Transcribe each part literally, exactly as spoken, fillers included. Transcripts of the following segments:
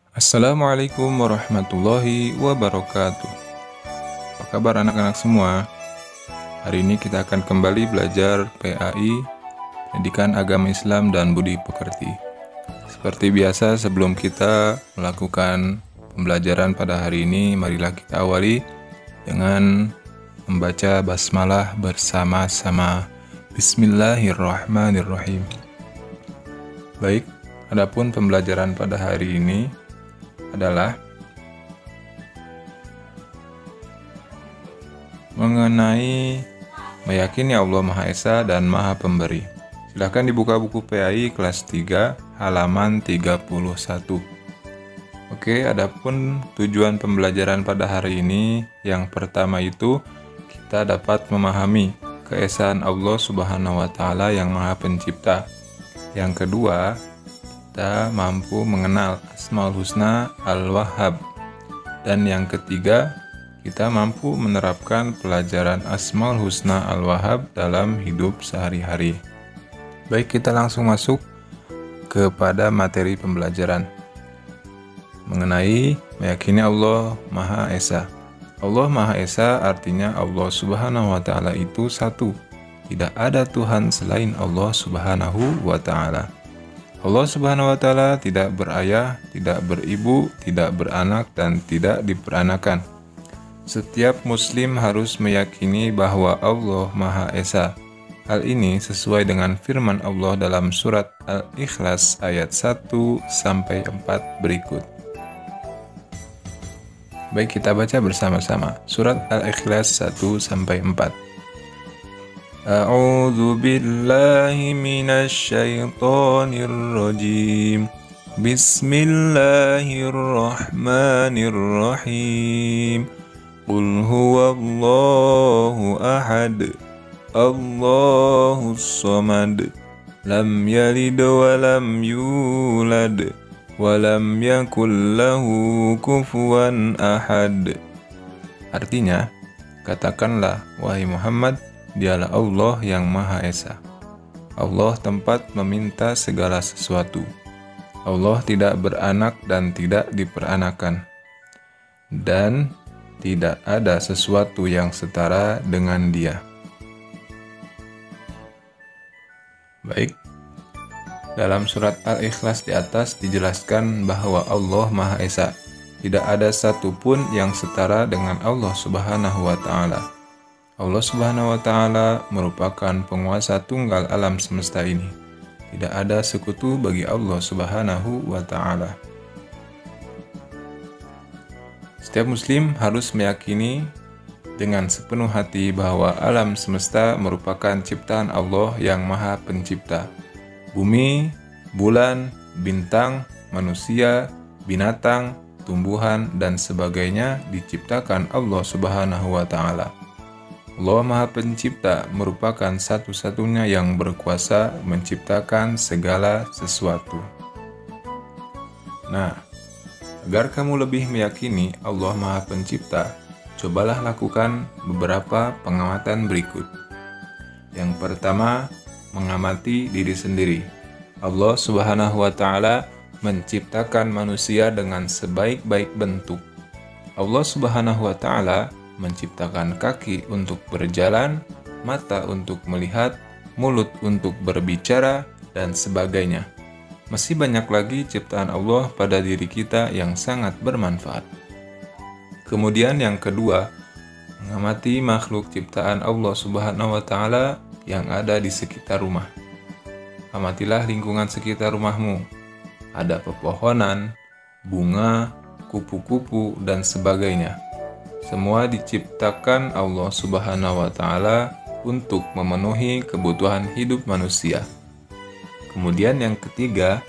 Assalamualaikum warahmatullahi wabarakatuh. Apa kabar anak-anak semua? Hari ini kita akan kembali belajar P A I, Pendidikan Agama Islam dan Budi Pekerti. Seperti biasa, sebelum kita melakukan pembelajaran pada hari ini, marilah kita awali dengan membaca basmalah bersama-sama. Bismillahirrahmanirrahim. Baik, adapun pembelajaran pada hari ini adalah mengenai meyakini Allah Maha Esa dan Maha Pemberi. Silahkan dibuka buku P A I kelas tiga halaman tiga puluh satu. Oke, adapun tujuan pembelajaran pada hari ini, yang pertama itu kita dapat memahami keesaan Allah Subhanahu wa taala yang Maha Pencipta. Yang kedua, kita mampu mengenal Asmaul Husna Al-Wahhab. Dan yang ketiga, kita mampu menerapkan pelajaran Asmaul Husna Al-Wahhab dalam hidup sehari-hari. Baik, kita langsung masuk kepada materi pembelajaran mengenai meyakini Allah Maha Esa. Allah Maha Esa artinya Allah Subhanahu wa taala itu satu. Tidak ada Tuhan selain Allah Subhanahu wa taala. Allah Subhanahu wa taala tidak berayah, tidak beribu, tidak beranak, dan tidak diperanakan. Setiap muslim harus meyakini bahwa Allah Maha Esa. Hal ini sesuai dengan firman Allah dalam surat Al-Ikhlas ayat satu sampai empat berikut. Baik, kita baca bersama-sama surat Al-Ikhlas satu sampai empat. A'udzu billahi minasy syaithanir rajim. Bismillahirrahmanirrahim. Qul huwallahu ahad. Allahus samad. Lam yalid wa lam yulad wa lam yakul lahu kufuwan ahad. Artinya, katakanlah wahai Muhammad, Dialah Allah yang Maha Esa. Allah tempat meminta segala sesuatu. Allah tidak beranak dan tidak diperanakan. Dan tidak ada sesuatu yang setara dengan Dia. Baik, dalam surat Al-Ikhlas di atas dijelaskan bahwa Allah Maha Esa. Tidak ada satupun yang setara dengan Allah Subhanahu wa taala. Allah Subhanahu wa taala merupakan penguasa tunggal alam semesta ini. Tidak ada sekutu bagi Allah Subhanahu wa taala. Setiap muslim harus meyakini dengan sepenuh hati bahwa alam semesta merupakan ciptaan Allah yang Maha Pencipta. Bumi, bulan, bintang, manusia, binatang, tumbuhan, dan sebagainya diciptakan Allah Subhanahu wa taala. Allah Maha Pencipta merupakan satu-satunya yang berkuasa menciptakan segala sesuatu. Nah, agar kamu lebih meyakini Allah Maha Pencipta, cobalah lakukan beberapa pengamatan berikut. Yang pertama, mengamati diri sendiri. Allah Subhanahu wa taala menciptakan manusia dengan sebaik-baik bentuk. Allah Subhanahu wa taala menciptakan kaki untuk berjalan, mata untuk melihat, mulut untuk berbicara, dan sebagainya. Masih banyak lagi ciptaan Allah pada diri kita yang sangat bermanfaat. Kemudian yang kedua, mengamati makhluk ciptaan Allah Subhanahu wa taala yang ada di sekitar rumah. Amatilah lingkungan sekitar rumahmu. Ada pepohonan, bunga, kupu-kupu, dan sebagainya. Semua diciptakan Allah Subhanahu wa taala untuk memenuhi kebutuhan hidup manusia. Kemudian yang ketiga,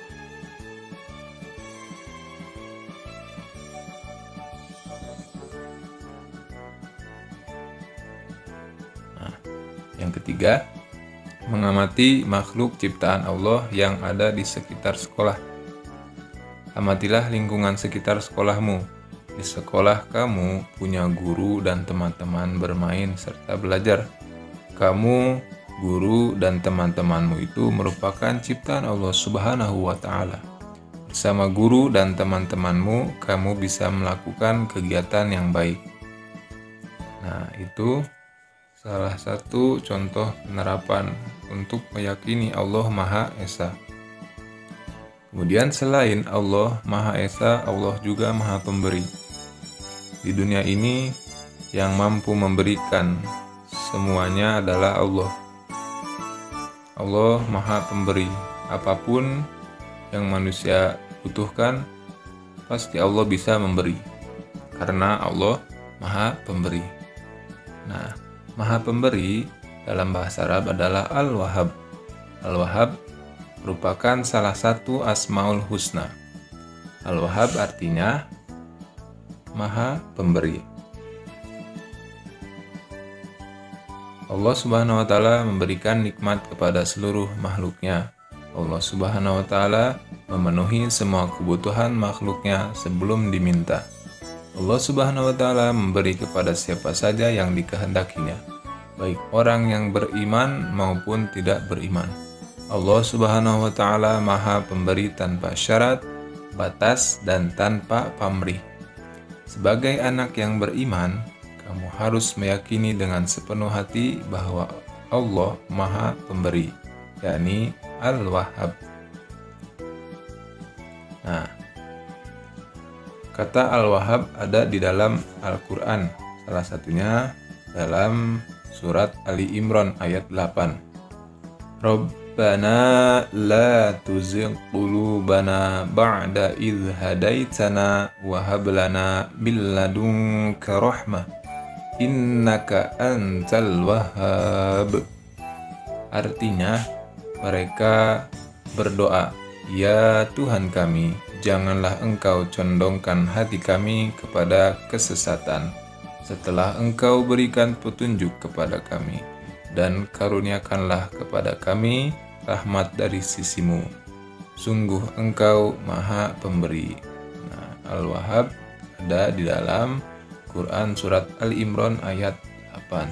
nah, yang ketiga, mengamati makhluk ciptaan Allah yang ada di sekitar sekolah. Amatilah lingkungan sekitar sekolahmu. Di sekolah kamu punya guru dan teman-teman bermain serta belajar. Kamu, guru, dan teman-temanmu itu merupakan ciptaan Allah Subhanahu wa taala. bersama guru dan teman-temanmu, kamu bisa melakukan kegiatan yang baik. Nah, itu salah satu contoh penerapan untuk meyakini Allah Maha Esa. Kemudian selain Allah Maha Esa, Allah juga Maha Pemberi. Di dunia ini yang mampu memberikan semuanya adalah Allah. Allah Maha Pemberi. Apapun yang manusia butuhkan, pasti Allah bisa memberi. Karena Allah Maha Pemberi. Nah, Maha Pemberi dalam bahasa Arab adalah Al-Wahhab. Al-Wahhab merupakan salah satu Asmaul Husna. Al-Wahhab artinya Maha Pemberi. Allah Subhanahu wa Ta'ala memberikan nikmat kepada seluruh makhluknya. Allah Subhanahu wa Ta'ala memenuhi semua kebutuhan makhluknya sebelum diminta. Allah Subhanahu wa Ta'ala memberi kepada siapa saja yang dikehendakinya, baik orang yang beriman maupun tidak beriman. Allah Subhanahu wa Ta'ala Maha Pemberi tanpa syarat, batas, dan tanpa pamrih. Sebagai anak yang beriman, kamu harus meyakini dengan sepenuh hati bahwa Allah Maha Pemberi, yakni Al-Wahhab. Nah, kata Al-Wahhab ada di dalam Al-Quran, salah satunya dalam surat Ali Imran ayat delapan. Rabbana la tuzigh qulubana ba'da idh hadaitana wa hab lana min ladunka rahmah innaka antal wahhab. Artinya, mereka berdoa, "Ya Tuhan kami, janganlah Engkau condongkan hati kami kepada kesesatan setelah Engkau berikan petunjuk kepada kami, dan karuniakanlah kepada kami rahmat dari sisimu. Sungguh Engkau Maha Pemberi." Nah, Al-Wahhab ada di dalam Quran surat Ali Imran ayat delapan.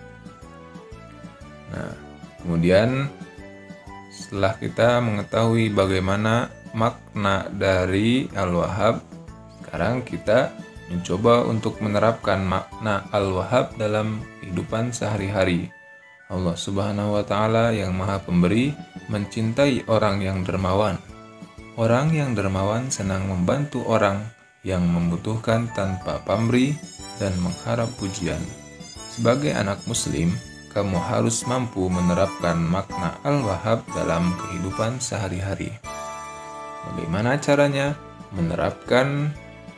Nah, kemudian setelah kita mengetahui bagaimana makna dari Al-Wahhab, sekarang kita mencoba untuk menerapkan makna Al-Wahhab dalam kehidupan sehari-hari. Allah Subhanahu wa Ta'ala yang Maha Pemberi mencintai orang yang dermawan. Orang yang dermawan senang membantu orang yang membutuhkan tanpa pamrih dan mengharap pujian. Sebagai anak muslim, kamu harus mampu menerapkan makna Al-Wahhab dalam kehidupan sehari-hari. Bagaimana caranya menerapkan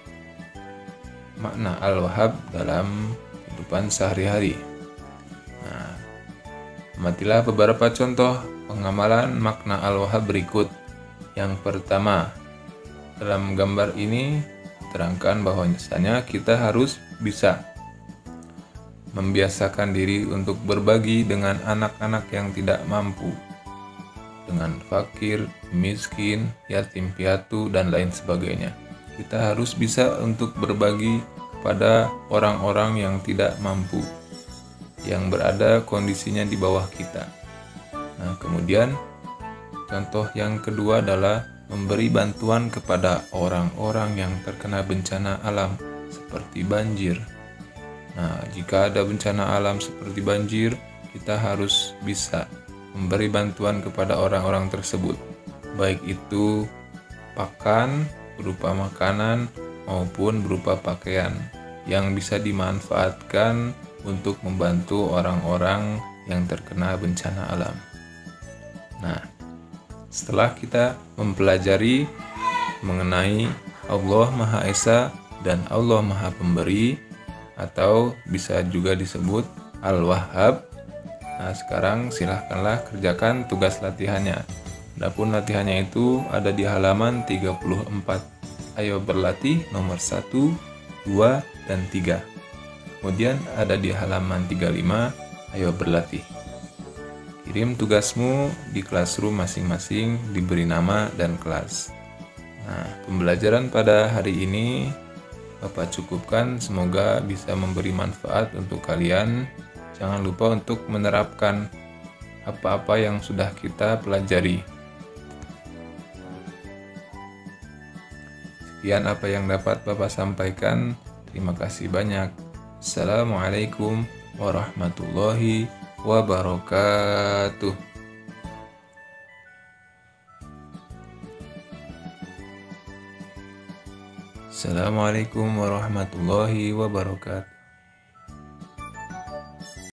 makna Al-Wahhab dalam kehidupan sehari-hari? Nah, amatilah beberapa contoh pengamalan makna Al-Wahhab berikut. Yang pertama, dalam gambar ini terangkan bahwasanya kita harus bisa membiasakan diri untuk berbagi dengan anak-anak yang tidak mampu, dengan fakir, miskin, yatim piatu, dan lain sebagainya. Kita harus bisa untuk berbagi kepada orang-orang yang tidak mampu, yang berada kondisinya di bawah kita. Nah, kemudian contoh yang kedua adalah memberi bantuan kepada orang-orang yang terkena bencana alam seperti banjir. Nah, jika ada bencana alam seperti banjir, kita harus bisa memberi bantuan kepada orang-orang tersebut, baik itu pakan berupa makanan maupun berupa pakaian yang bisa dimanfaatkan untuk membantu orang-orang yang terkena bencana alam. Nah, setelah kita mempelajari mengenai Allah Maha Esa dan Allah Maha Pemberi, atau bisa juga disebut Al-Wahhab, nah sekarang silahkanlah kerjakan tugas latihannya. Adapun latihannya itu ada di halaman tiga puluh empat. Ayo berlatih nomor satu, dua, dan tiga. Kemudian ada di halaman tiga puluh lima, ayo berlatih. Kirim tugasmu di classroom masing-masing, diberi nama dan kelas. Nah, pembelajaran pada hari ini Bapak cukupkan, semoga bisa memberi manfaat untuk kalian. Jangan lupa untuk menerapkan apa-apa yang sudah kita pelajari. Sekian apa yang dapat Bapak sampaikan. Terima kasih banyak. Assalamualaikum warahmatullahi wabarakatuh. Assalamualaikum warahmatullahi wabarakatuh.